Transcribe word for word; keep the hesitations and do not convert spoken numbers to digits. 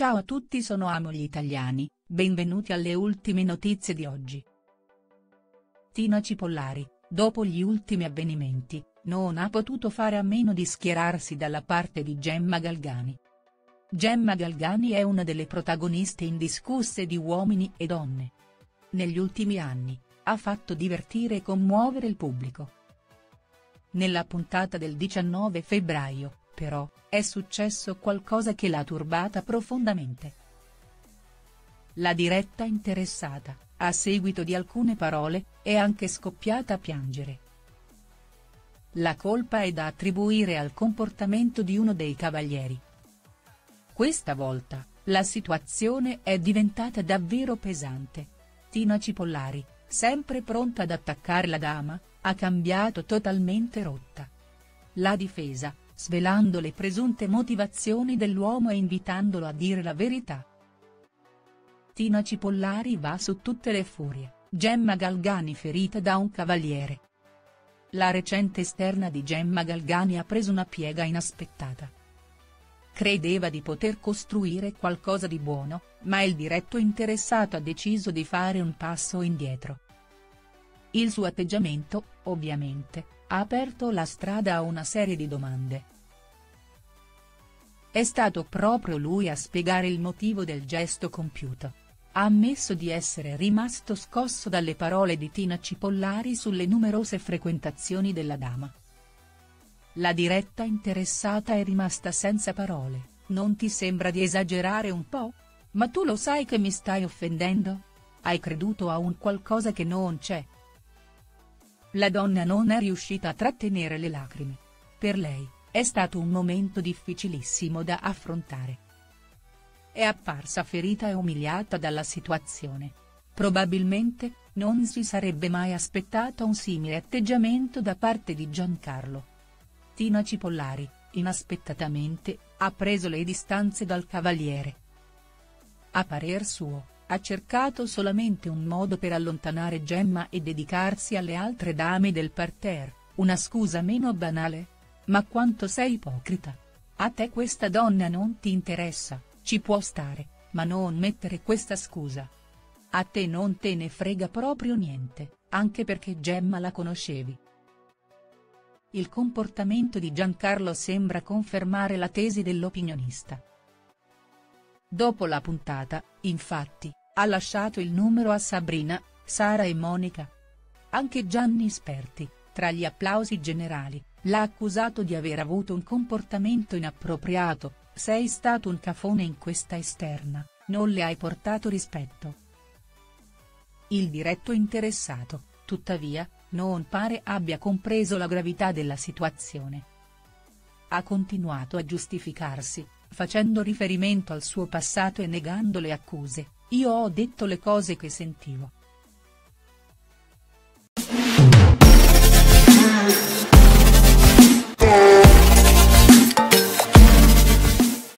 Ciao a tutti, sono Amo gli Italiani, benvenuti alle ultime notizie di oggi. Tina Cipollari, dopo gli ultimi avvenimenti, non ha potuto fare a meno di schierarsi dalla parte di Gemma Galgani. Gemma Galgani è una delle protagoniste indiscusse di Uomini e Donne. Negli ultimi anni, ha fatto divertire e commuovere il pubblico. Nella puntata del diciannove febbraio, però, è successo qualcosa che l'ha turbata profondamente. La diretta interessata, a seguito di alcune parole, è anche scoppiata a piangere. La colpa è da attribuire al comportamento di uno dei cavalieri. Questa volta, la situazione è diventata davvero pesante. Tina Cipollari, sempre pronta ad attaccare la dama, ha cambiato totalmente rotta. L'ha difesa, svelando le presunte motivazioni dell'uomo e invitandolo a dire la verità. Tina Cipollari va su tutte le furie, Gemma Galgani ferita da un cavaliere. La recente esterna di Gemma Galgani ha preso una piega inaspettata. Credeva di poter costruire qualcosa di buono, ma il diretto interessato ha deciso di fare un passo indietro. Il suo atteggiamento, ovviamente, ha aperto la strada a una serie di domande. È stato proprio lui a spiegare il motivo del gesto compiuto. Ha ammesso di essere rimasto scosso dalle parole di Tina Cipollari sulle numerose frequentazioni della dama. La diretta interessata è rimasta senza parole. Non ti sembra di esagerare un po'? Ma tu lo sai che mi stai offendendo? Hai creduto a un qualcosa che non c'è. La donna non è riuscita a trattenere le lacrime. Per lei, è stato un momento difficilissimo da affrontare. È apparsa ferita e umiliata dalla situazione. Probabilmente, non si sarebbe mai aspettata un simile atteggiamento da parte di Giancarlo. Tina Cipollari, inaspettatamente, ha preso le distanze dal cavaliere. A parer suo, ha cercato solamente un modo per allontanare Gemma e dedicarsi alle altre dame del parterre, una scusa meno banale? Ma quanto sei ipocrita! A te questa donna non ti interessa, ci può stare, ma non mettere questa scusa. A te non te ne frega proprio niente, anche perché Gemma la conoscevi. Il comportamento di Giancarlo sembra confermare la tesi dell'opinionista. Dopo la puntata, infatti, ha lasciato il numero a Sabrina, Sara e Monica. Anche Gianni Sperti, tra gli applausi generali, l'ha accusato di aver avuto un comportamento inappropriato. Sei stato un cafone in questa esterna, non le hai portato rispetto. Il diretto interessato, tuttavia, non pare abbia compreso la gravità della situazione. Ha continuato a giustificarsi, facendo riferimento al suo passato e negando le accuse. Io ho detto le cose che sentivo.